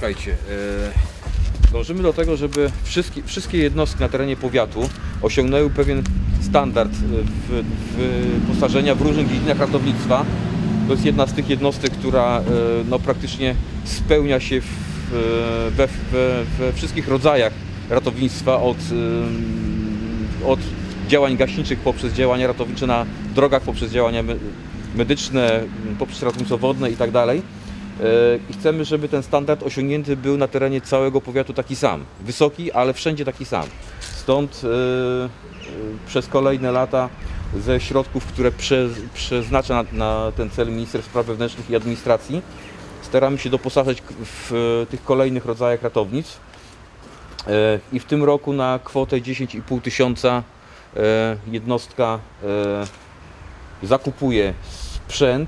Słuchajcie, dążymy do tego, żeby wszystkie jednostki na terenie powiatu osiągnęły pewien standard wyposażenia w różnych dziedzinach ratownictwa. To jest jedna z tych jednostek, która no, praktycznie spełnia się we wszystkich rodzajach ratownictwa, od działań gaśniczych poprzez działania ratownicze na drogach, poprzez działania medyczne, poprzez ratownictwo wodne i tak dalej. I chcemy, żeby ten standard osiągnięty był na terenie całego powiatu taki sam. Wysoki, ale wszędzie taki sam. Stąd przez kolejne lata ze środków, które przeznacza na ten cel Minister Spraw Wewnętrznych i Administracji, staramy się doposażać w tych kolejnych rodzajach ratownictw. I w tym roku na kwotę 10,5 tysiąca jednostka zakupuje sprzęt.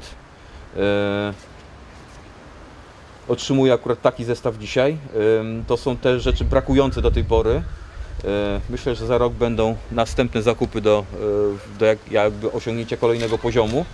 Otrzymuje akurat taki zestaw dzisiaj. To są te rzeczy brakujące do tej pory. Myślę, że za rok będą następne zakupy do jakby osiągnięcia kolejnego poziomu.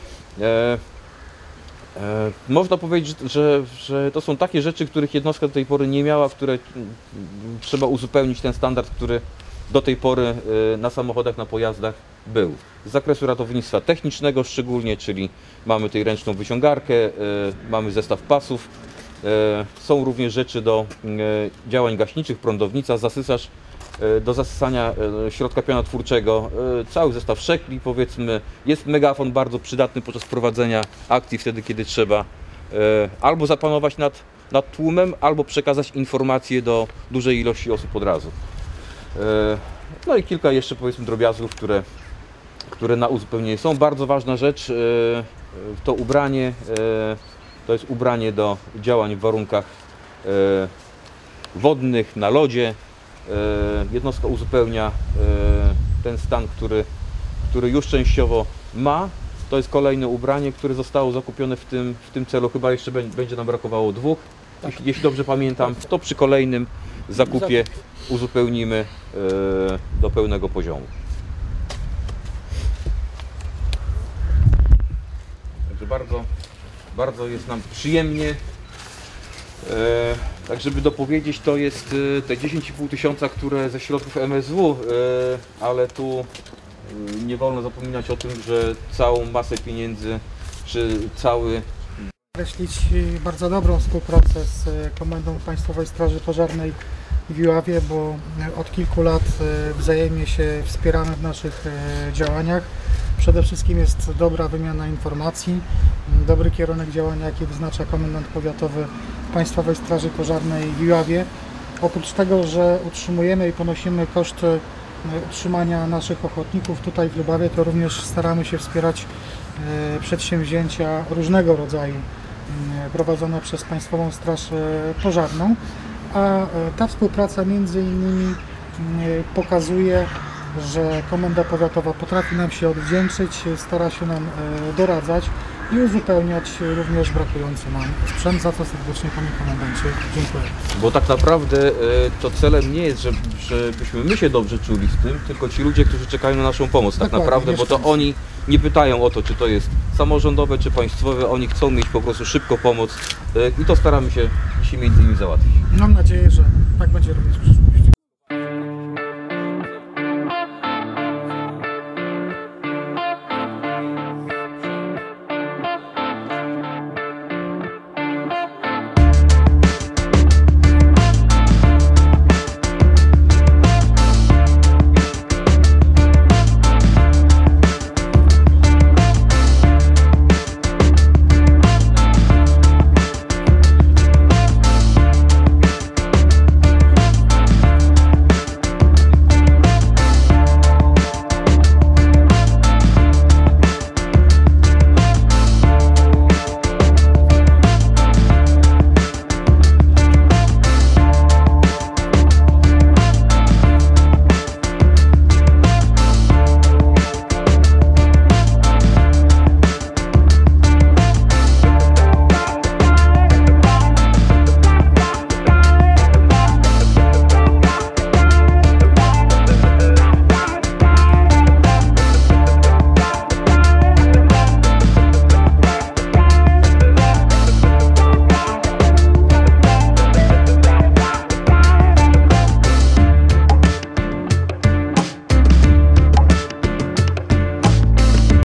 Można powiedzieć, że to są takie rzeczy, których jednostka do tej pory nie miała, które trzeba uzupełnić ten standard, który do tej pory na samochodach, na pojazdach był. Z zakresu ratownictwa technicznego szczególnie, czyli mamy tutaj ręczną wyciągarkę, mamy zestaw pasów. Są również rzeczy do działań gaśniczych, prądownica, zasysacz do zasysania środka pionotwórczego, cały zestaw szekli powiedzmy. Jest megafon bardzo przydatny podczas prowadzenia akcji wtedy, kiedy trzeba albo zapanować nad tłumem, albo przekazać informacje do dużej ilości osób od razu. No i kilka jeszcze powiedzmy drobiazgów, które na uzupełnienie są. Bardzo ważna rzecz to ubranie. To jest ubranie do działań w warunkach wodnych, na lodzie. Jednostka uzupełnia ten stan, który już częściowo ma. To jest kolejne ubranie, które zostało zakupione w tym celu. Chyba jeszcze będzie nam brakowało dwóch. Tak. Jeśli dobrze pamiętam, to przy kolejnym zakupie uzupełnimy do pełnego poziomu. Także bardzo jest nam przyjemnie. Tak, żeby dopowiedzieć, to jest te 10,5 tysiąca, które ze środków MSW, ale tu nie wolno zapominać o tym, że całą masę pieniędzy, czy cały... Określić bardzo dobrą współpracę z Komendą Państwowej Straży Pożarnej w Iławie, bo od kilku lat wzajemnie się wspieramy w naszych działaniach. Przede wszystkim jest dobra wymiana informacji, dobry kierunek działania, jaki wyznacza komendant powiatowy Państwowej Straży Pożarnej w Iławie. Oprócz tego, że utrzymujemy i ponosimy koszty utrzymania naszych ochotników tutaj w Lubawie, to również staramy się wspierać przedsięwzięcia różnego rodzaju prowadzone przez Państwową Straż Pożarną, a ta współpraca między innymi pokazuje, że Komenda Powiatowa potrafi nam się odwdzięczyć, stara się nam doradzać i uzupełniać również brakujący nam sprzęt, za co serdecznie Panie Komendancie dziękuję. Bo tak naprawdę to celem nie jest, żebyśmy my się dobrze czuli z tym, tylko ci ludzie, którzy czekają na naszą pomoc tak naprawdę, bo to oni nie pytają o to, czy to jest samorządowe, czy państwowe, oni chcą mieć po prostu szybko pomoc i to staramy się dzisiaj między innymi załatwić. Mam nadzieję, że tak będzie również w przyszłości.